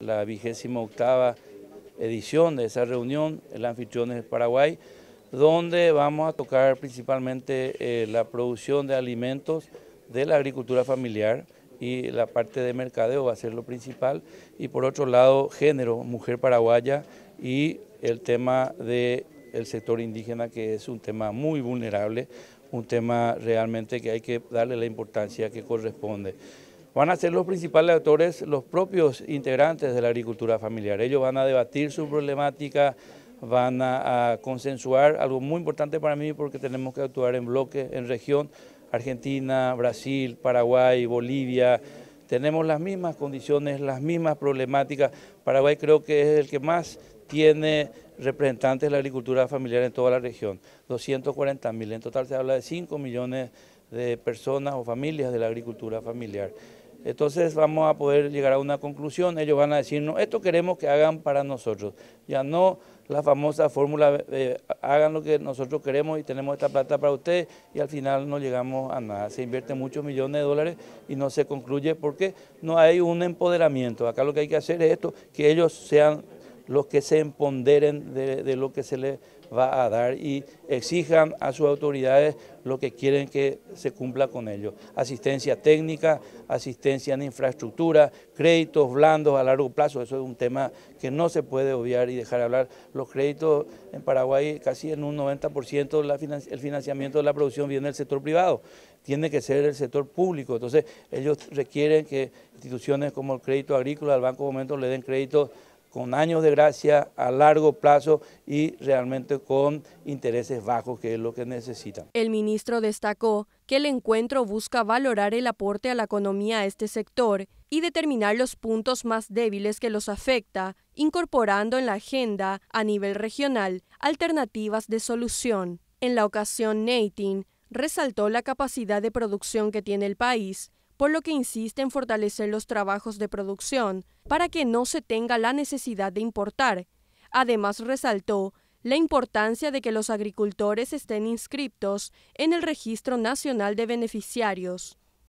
La 28ª edición de esa reunión, el anfitrión es Paraguay, donde vamos a tocar principalmente la producción de alimentos de la agricultura familiar y la parte de mercadeo va a ser lo principal, y por otro lado género, mujer paraguaya y el tema del sector indígena, que es un tema muy vulnerable, un tema realmente que hay que darle la importancia que corresponde. Van a ser los principales actores los propios integrantes de la agricultura familiar. Ellos van a debatir su problemática, van a consensuar, algo muy importante para mí porque tenemos que actuar en bloque, en región. Argentina, Brasil, Paraguay, Bolivia, tenemos las mismas condiciones, las mismas problemáticas. Paraguay creo que es el que más tiene representantes de la agricultura familiar en toda la región, 240.000. En total se habla de 5 millones de personas o familias de la agricultura familiar. Entonces vamos a poder llegar a una conclusión. Ellos van a decirnos, esto queremos que hagan para nosotros, ya no la famosa fórmula, hagan lo que nosotros queremos y tenemos esta plata para ustedes, y al final no llegamos a nada. Se invierten muchos millones de dólares y no se concluye porque no hay un empoderamiento. Acá lo que hay que hacer es esto, que ellos sean los que se empoderen de lo que se les va a dar y exijan a sus autoridades lo que quieren que se cumpla con ellos. Asistencia técnica, asistencia en infraestructura, créditos blandos a largo plazo, eso es un tema que no se puede obviar y dejar de hablar. Los créditos en Paraguay, casi en un 90% el financiamiento de la producción viene del sector privado, tiene que ser el sector público. Entonces ellos requieren que instituciones como el Crédito Agrícola, el Banco Fomento, le den créditos con años de gracia, a largo plazo y realmente con intereses bajos, que es lo que necesitan. El ministro destacó que el encuentro busca valorar el aporte a la economía a este sector y determinar los puntos más débiles que los afecta, incorporando en la agenda, a nivel regional, alternativas de solución. En la ocasión, Neytin resaltó la capacidad de producción que tiene el país, por lo que insiste en fortalecer los trabajos de producción para que no se tenga la necesidad de importar. Además, resaltó la importancia de que los agricultores estén inscriptos en el Registro Nacional de Beneficiarios.